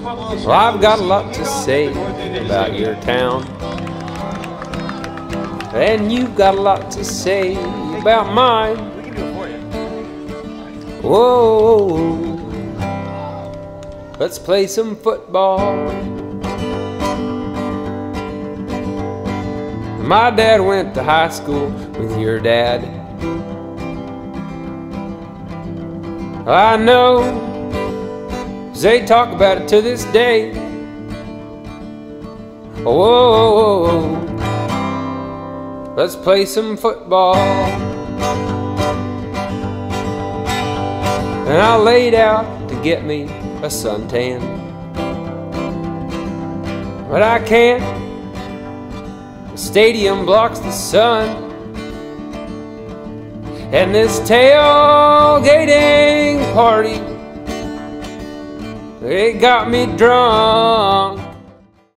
Well, I've got a lot to say about your town, and you've got a lot to say about mine. Whoa, let's play some football. My dad went to high school with your dad. I know, 'cause they talk about it to this day. Whoa, let's play some football. And I laid out to get me a suntan, but I can't. The stadium blocks the sun, and this tailgating party, it got me drunk.